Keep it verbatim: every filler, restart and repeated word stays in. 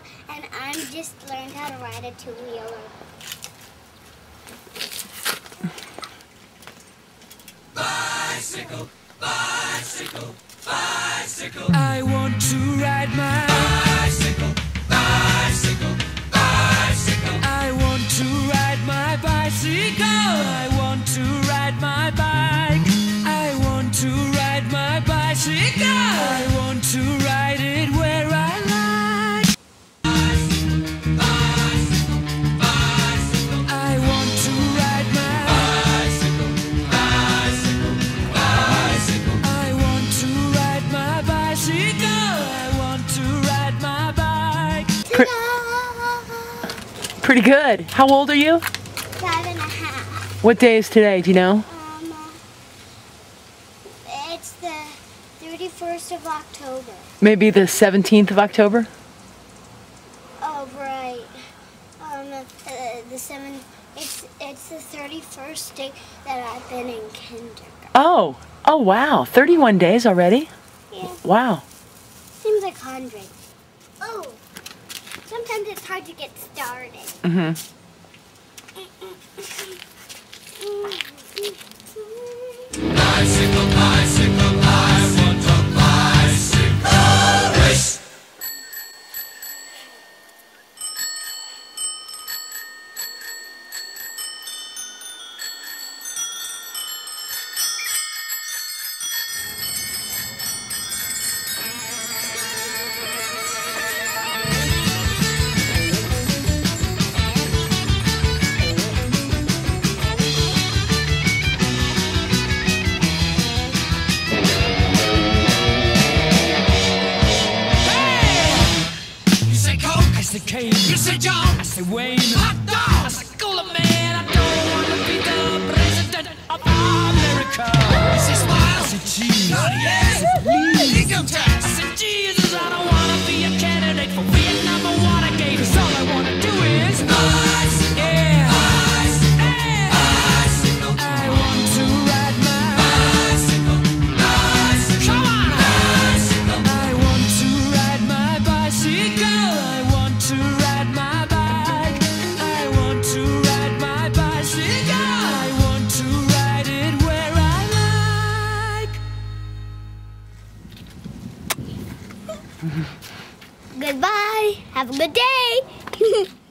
and I'm just learned how to ride a two-wheeler. Bicycle, bicycle, bicycle. I want to ride my bicycle, bicycle, bicycle. I want to ride my bicycle. I want to ride my bike. I want to ride my bicycle. I want to ride it where I like. Bicycle, bicycle, bicycle. I want to ride my bicycle, bicycle, bicycle. I want to ride my bicycle. I want to ride my bike. Ta-da! Pretty good. How old are you? Five and a half. What day is today? Do you know? Um, it's the thirty-first of October. Maybe the seventeenth of October? Oh, right. Um, uh, the seven. It's it's the thirty-first day that I've been in kindergarten. Oh. Oh, wow. thirty-one days already? Yeah, Wow. seems like hundred. Oh, sometimes it's hard to get started. Mm-hmm. Bicycle, bicycle, I want a bicycle race. You say Coke, I say Kane. You say John, I say Wayne. Hot dog, I say Cooler Man. I don't want to be the president of America. You say Smile, I say Cheese. Cartier, I say Please. Income tax, I say Jesus. I don't want to be a candidate for Vietnam or Watergate. 'Cause all I want to do is bicycle, yeah, bicycle, yeah. Bicycle. I want to ride my bicycle, bicycle. Come on, bicycle. I want to ride my bicycle. I want to ride my bike. I want to ride my bicycle. I want to ride it where I like. Goodbye. Have a good day.